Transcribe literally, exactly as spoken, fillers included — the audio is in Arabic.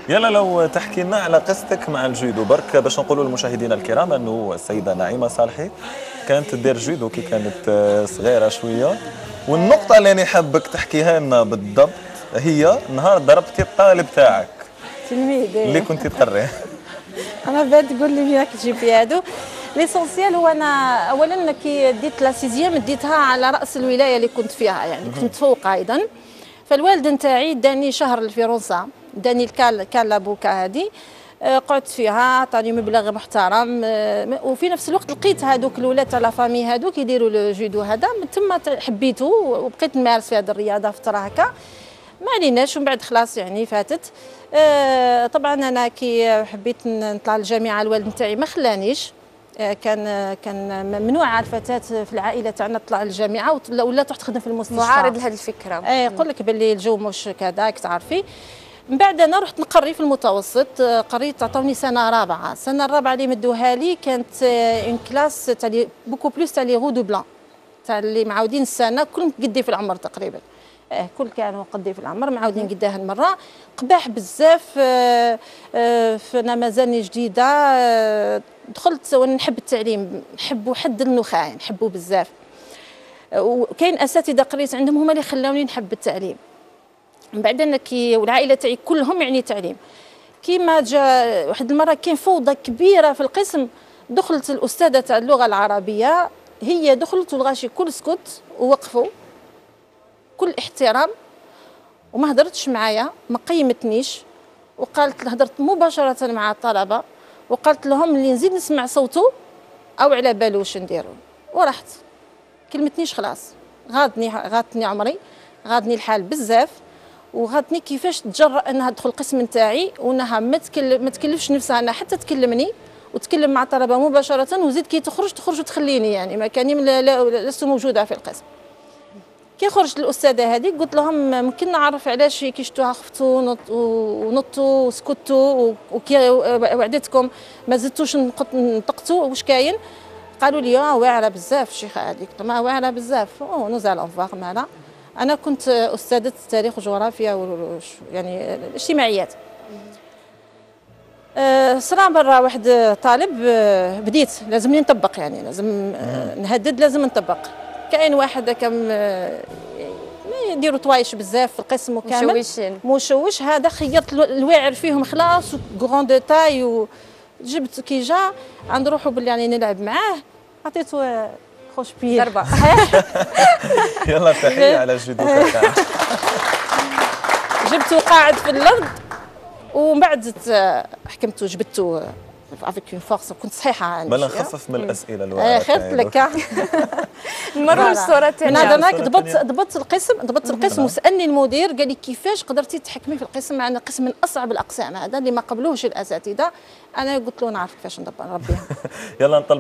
يلا لو تحكي لنا على قصتك مع الجودو برك باش نقولوا للمشاهدين الكرام انه السيده نعيمه صالحي كانت تدير جودو كي كانت صغيره شويه، والنقطه اللي انا حابك تحكيها لنا بالضبط هي نهار ضربتي الطالب تاعك تلميذ اللي كنت تقريه. انا بعد تقول لي وياك تجيب في هادو. ليسونسيال هو انا اولا كي ديت لا سيزيام ديتها على راس الولايه اللي كنت فيها، يعني كنت متفوقه ايضا. فالوالد نتاعي داني شهر الفرنسا، داني الكال كال لابوكا هذه، قعدت فيها، عطاني مبلغ محترم، وفي نفس الوقت لقيت هذوك الاولاد تاع لا فامي هذوك يديروا الجودو هذا، من تما حبيته وبقيت نمارس في هذه الرياضه فتره هكا. ما عليناش، ومن بعد خلاص يعني فاتت. آه طبعا انا كي حبيت نطلع للجامعه الوالد نتاعي ما خلانيش، آه كان كان ممنوع على الفتاه في العائله تاعنا تطلع للجامعه ولا تروح تخدم في المستشفى، معارض لهذه الفكره. آه يقول لك باللي الجو مش كذا تعرفي. من بعد انا رحت نقري في المتوسط، قريت عطاوني سنه رابعه، السنه الرابعه اللي مدوها لي كانت اون كلاس تاع لي بوكو بلوس تاع لي غودو بلان، تاع اللي معاودين السنه كلهم قدي في العمر تقريبا. آه كل كانوا قدي في العمر معاودين قداه المره، قباح بزاف. آه آه فانا مازالني جديده، آه دخلت ونحب التعليم، نحبو حد النخاع، نحبو بزاف. آه وكاين اساتذه قريت عندهم هما اللي خلاوني نحب التعليم. من بعد انا كي والعائله تاعي كلهم يعني تعليم. كيما جا واحد المره كاين فوضى كبيره في القسم، دخلت الاستاذه تاع اللغه العربيه، هي دخلت والغاشي كل سكت ووقفوا كل احترام، وما هضرتش معايا، ما قيمتنيش، وقالت هضرت مباشره مع الطلبه وقالت لهم اللي نزيد نسمع صوته او على بالو واش نديروا، ورحت كلمتنيش خلاص. غاضني غاضتني عمري، غاضني الحال بزاف، وغاتني كيفاش تجرأ انها تدخل القسم نتاعي وانها ما تكلم ما تكلفش نفسها انها حتى تكلمني وتكلم مع الطلبه مباشره، وزيد كي تخرج تخرج وتخليني يعني ما كاني لست موجوده في القسم. كي خرجت الاستاذه هذه قلت لهم ممكن نعرف علاش كي شفتوها خفتوا ونطوا وسكتوا، وكي وعدتكم ما زدتوش نطقتوا واش كاين؟ قالوا لي اه واعره بزاف الشيخه هذيك. قلت لهم واعره بزاف، او نزال انفاق مالا. أنا كنت أستاذة التاريخ والجغرافيا يعني الاجتماعيات. أه صرا برا واحد طالب، أه بديت لازمني نطبق، يعني لازم أه نهدد، لازم نطبق. كاين واحد كم أه يديروا طوايش بزاف في القسم وكامل مشوشين مشوش، هذا خيرت الواعر فيهم خلاص وكغون ديتاي، وجبت كي جا عند روحو باللي يعني نلعب معاه، عطيته خوش بيه ضربه. يلا تحيه على الجودو تاعنا. جبته قاعد في الارض، ومن بعد حكمته جبته افيك اون فورس، كنت صحيحه. بلا نخفف من الاسئله الواعره. ايه خفت لك. نمروا للصوره تاعنا. انا هذاك ضبطت ضبطت القسم ضبطت القسم وسالني المدير قال لي كيفاش قدرتي تحكمي في القسم مع ان القسم من اصعب الاقسام هذا اللي ما قبلوهش الاساتذه. انا قلت له نعرف كيفاش نربيها. يلا نطلع